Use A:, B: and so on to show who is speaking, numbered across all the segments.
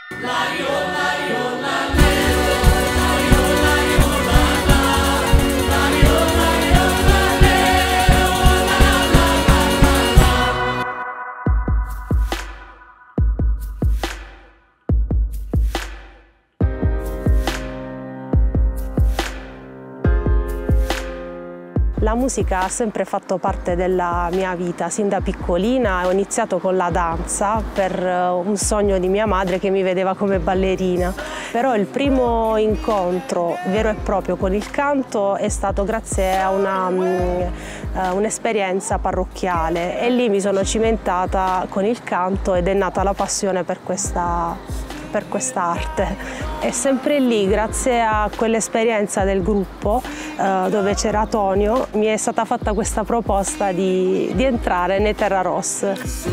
A: La musica ha sempre fatto parte della mia vita, sin da piccolina ho iniziato con la danza per un sogno di mia madre che mi vedeva come ballerina. Però il primo incontro vero e proprio con il canto è stato grazie a un'esperienza parrocchiale e lì mi sono cimentata con il canto ed è nata la passione per quest'arte. E sempre lì, grazie a quell'esperienza del gruppo dove c'era Tonio, mi è stata fatta questa proposta di entrare nei Terra Ross.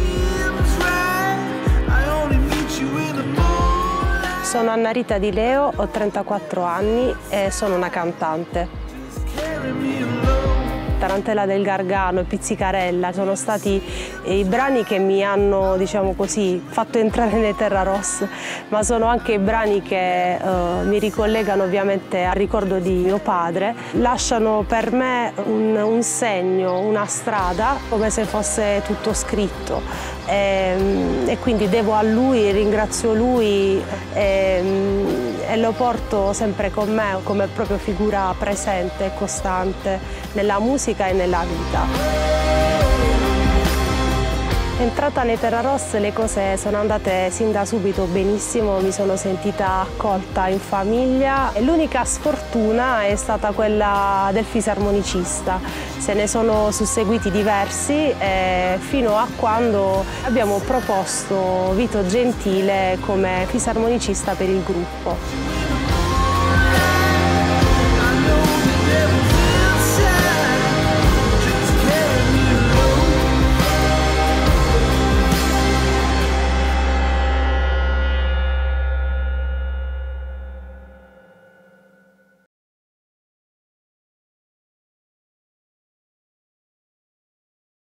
A: Sono Anna Rita Di Leo, ho 34 anni e sono una cantante. Tarantella del Gargano e Pizzicarella sono stati i brani che mi hanno, diciamo così, fatto entrare nei Terra Ross, ma sono anche i brani che mi ricollegano ovviamente al ricordo di mio padre, lasciano per me un segno, una strada, come se fosse tutto scritto e quindi devo a lui, ringrazio lui e lo porto sempre con me come proprio figura presente e costante nella musica e nella vita. Entrata nei Terra Ross le cose sono andate sin da subito benissimo, mi sono sentita accolta in famiglia e l'unica sfortuna è stata quella del fisarmonicista. Se ne sono susseguiti diversi fino a quando abbiamo proposto Vito Gentile come fisarmonicista per il gruppo.